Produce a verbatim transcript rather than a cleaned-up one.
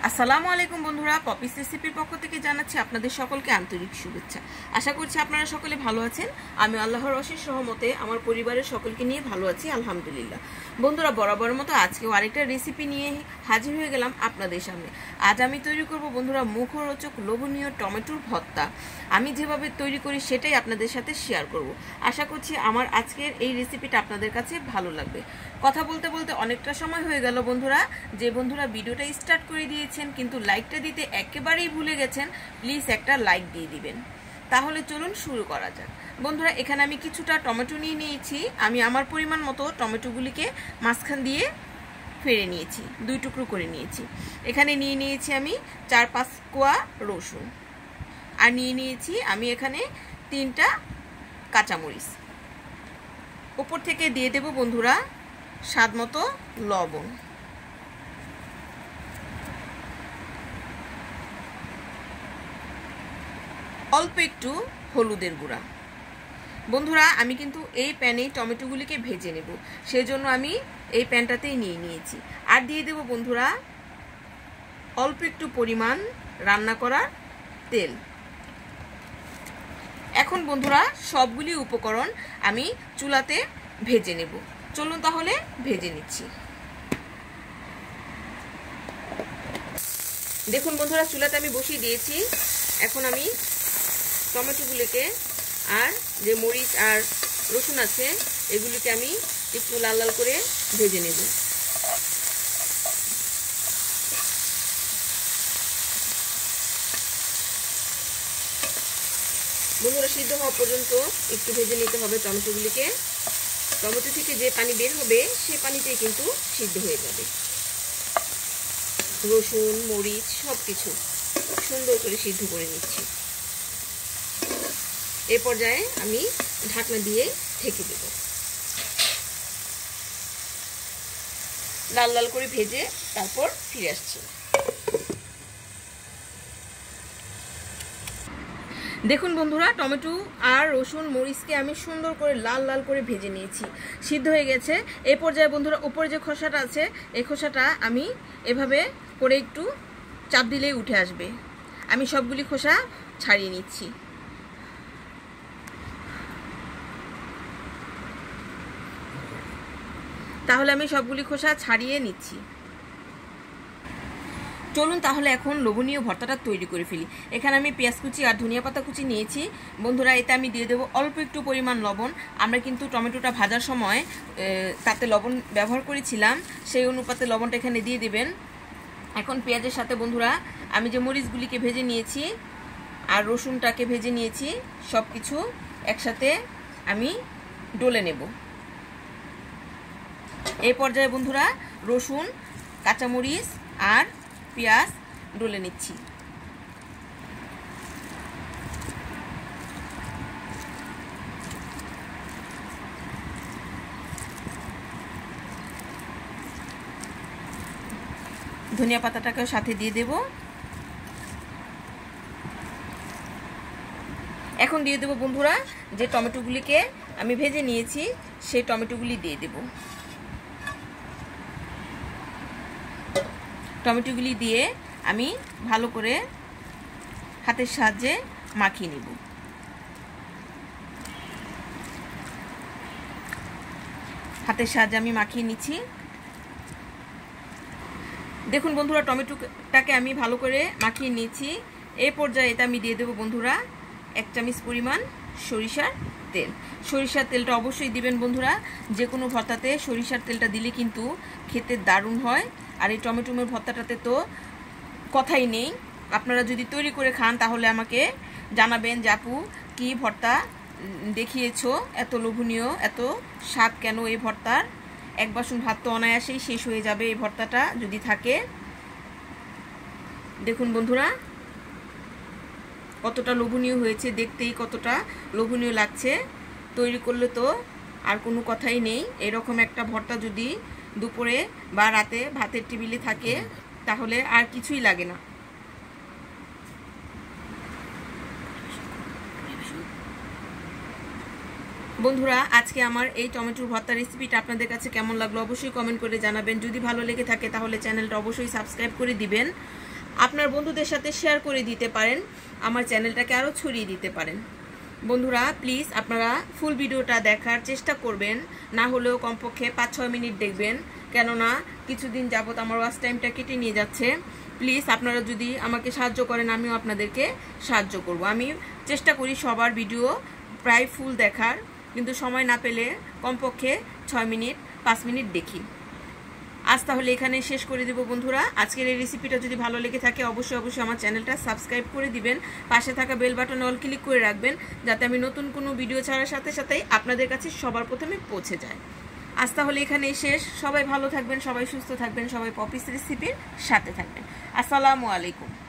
আসসালামু আলাইকুম বন্ধুরা, পপিস রেসিপির পক্ষ থেকে জানাচ্ছি আপনাদের সকলকে আন্তরিক শুভেচ্ছা। আশা করছি আপনারা সকলে ভালো আছেন। আমি আল্লাহর অশেষ রহমতে আমার পরিবারের সকলকে নিয়ে ভালো আছি, আলহামদুলিল্লাহ। বন্ধুরা, বরাবরের মতো আজকেও আরেকটা রেসিপি নিয়ে হাজির হয়ে গেলাম আপনাদের সামনে। আজ আমি তৈরি করব বন্ধুরা মুখরোচক লোভনীয় টমেটোর ভর্তা। আমি যেভাবে তৈরি করি সেটাই আপনাদের সাথে শেয়ার করব। আশা করছি আমার আজকের এই রেসিপিটা আপনাদের কাছে ভালো লাগবে। কথা বলতে বলতে অনেকটা সময় হয়ে গেল বন্ধুরা। যে বন্ধুরা ভিডিওটা স্টার্ট করে দিয়েছেন কিন্তু লাইকটা দিতে একেবারেই ভুলে গেছেন, প্লিজ একটা লাইক দিয়ে দিবেন। তাহলে চলুন শুরু করা যাক। বন্ধুরা, এখানে আমি কিছুটা টমেটো নিয়ে নিয়েছি। আমি আমার পরিমাণ মতো টমেটোগুলিকে মাঝখান দিয়ে ফেড়ে নিয়েছি, দুই টুকরো করে নিয়েছি। এখানে নিয়ে নিয়েছি আমি চার পাঁচ কোয়া রসুন, আর নিয়ে নিয়েছি আমি এখানে তিনটা কাঁচামরিচ। উপর থেকে দিয়ে দেব বন্ধুরা স্বাদ মতো লবণ। অল্প একটু হলুদের গুঁড়া। বন্ধুরা, আমি কিন্তু এই প্যানেই টমেটোগুলিকে ভেজে নেব, সেজন্য আমি এই প্যানটাতেই নিয়ে নিয়েছি। আর দিয়ে দেব বন্ধুরা অল্প একটু পরিমাণ রান্না করার তেল। এখন বন্ধুরা সবগুলি উপকরণ আমি চুলাতে ভেজে নেব। চলুন তাহলে ভেজে নিচ্ছি। দেখুন বন্ধুরা, চুলাতে আমি বসিয়ে দিয়েছি। এখন আমি টমেটোগুলিকে আর যে মরিচ আর রসুন আছে এগুলিকে আমি একটু লাল লাল করে ভেজে নেব। বন্ধুরা, সিদ্ধ হওয়া পর্যন্ত একটু ভেজে নিতে হবে টমেটোগুলিকে। টমেটো থেকে যে পানি বের হবে সে পানিতেই কিন্তু সিদ্ধ হয়ে যাবে। রসুন মরিচ সব কিছু সুন্দর করে সিদ্ধ করে নিচ্ছি। এ পর্যায়ে আমি ঢাকনা দিয়ে ঢেকে দেব। লাল লাল করে ভেজে তারপর ফিরে আসছি। দেখুন বন্ধুরা, টমেটো আর রসুন মরিচকে আমি সুন্দর করে লাল লাল করে ভেজে নিয়েছি, সিদ্ধ হয়ে গেছে। এই পর্যায়ে বন্ধুরা উপরে যে খোসাটা আছে এই খোসাটা আমি এভাবে করে একটু চাপ দিলেই উঠে আসবে। আমি সবগুলি খোসা ছাড়িয়ে নিচ্ছি। তাহলে আমি সবগুলি খোসা ছাড়িয়ে নিচ্ছি। চলুন তাহলে এখন লোভনীয় ভর্তাটা তৈরি করে ফেলি। এখানে আমি পেঁয়াজ কুচি আর ধনিয়া পাতা কুচি নিয়েছি। বন্ধুরা, এতে আমি দিয়ে দেবো অল্প একটু পরিমাণ লবণ। আমরা কিন্তু টমেটোটা ভাজার সময় তাতে লবণ ব্যবহার করেছিলাম, সেই অনুপাতে লবণটা এখানে দিয়ে দেবেন। এখন পেঁয়াজের সাথে বন্ধুরা আমি যে মরিচগুলিকে ভেজে নিয়েছি আর রসুনটাকে ভেজে নিয়েছি সব কিছু একসাথে আমি ডলে নেব। এই পর্যায়ে বন্ধুরা রসুন কাঁচামরিচ আর পেঁয়াজ ডলে নিচ্ছি। ধনিয়া পাতাটাকেও সাথে দিয়ে দেব। এখন দিয়ে দেব বন্ধুরা যে টমেটোগুলিকে আমি ভেজে নিয়েছি সেই টমেটোগুলি দিয়ে দেব। টমেটোগুলি দিয়ে আমি ভালো করে হাতের সাহায্যে মাখিয়ে নেব। হাতের সাহায্যে আমি মাখিয়ে নিচ্ছি। দেখুন বন্ধুরা, টমেটোটাকে আমি ভালো করে মাখিয়ে নিয়েছি। এই পর্যায়ে এটা আমি দিয়ে দেবো বন্ধুরা এক চামচ পরিমাণ সরিষার তেল। সরিষার তেলটা অবশ্যই দিবেন বন্ধুরা। যে কোনো ভর্তাতে সরিষার তেলটা দিলে কিন্তু খেতে দারুণ হয়। আর এই টমেটোমের ভর্তাটাতে তো কথাই নেই। আপনারা যদি তৈরি করে খান তাহলে আমাকে জানাবেন যে আপু কী ভর্তা দেখিয়েছো, এত লোভনীয়, এত স্বাদ কেন এই ভর্তার। এক বাসন ভাত তো অনায়াসেই শেষ হয়ে যাবে এই ভর্তাটা যদি থাকে। দেখুন বন্ধুরা কতটা লোভনীয় হয়েছে, দেখতেই কতটা লোভনীয় লাগছে। তৈরি করলে তো আর কোনো কথাই নেই। এরকম একটা ভর্তা যদি দুপুরে বা রাতে ভাতের টেবিলে থাকে তাহলে আর কিছুই লাগে না। বন্ধুরা আজকে আমার এই টমেটোর ভর্তা রেসিপিটা আপনাদের কাছে কেমন লাগলো অবশ্যই কমেন্ট করে জানাবেন। যদি ভালো লেগে থাকে তাহলে চ্যানেলটা অবশ্যই সাবস্ক্রাইব করে দিবেন। আপনার বন্ধুদের সাথে শেয়ার করে দিতে পারেন, আমার চ্যানেলটাকে আরও ছড়িয়ে দিতে পারেন। বন্ধুরা প্লিজ আপনারা ফুল ভিডিওটা দেখার চেষ্টা করবেন, না হলেও কমপক্ষে পাঁচ ছয় মিনিট দেখবেন, কেননা কিছুদিন যাবত আমার ওয়াচ টাইমটা কেটে নিয়ে যাচ্ছে। প্লিজ আপনারা যদি আমাকে সাহায্য করেন আমিও আপনাদেরকে সাহায্য করব। আমি চেষ্টা করি সবার ভিডিও প্রায় ফুল দেখার, কিন্তু সময় না পেলে কমপক্ষে ছয় মিনিট পাঁচ মিনিট দেখি। আজ তাহলে এখানে শেষ করে দেব বন্ধুরা। আজকের এই রেসিপিটা যদি ভালো লেগে থাকে অবশ্যই অবশ্যই আমার চ্যানেলটা সাবস্ক্রাইব করে দিবেন, পাশে থাকা বেল বাটনে অল ক্লিক করে রাখবেন, যাতে আমি নতুন কোনো ভিডিও ছাড়ার সাথে সাথেই আপনাদের কাছে সবার প্রথমে পৌঁছে যায়। আজ তাহলে এখানে শেষ। সবাই ভালো থাকবেন, সবাই সুস্থ থাকবেন, সবাই পপিস রেসিপির সাথে থাকবেন। আসসালামু আলাইকুম।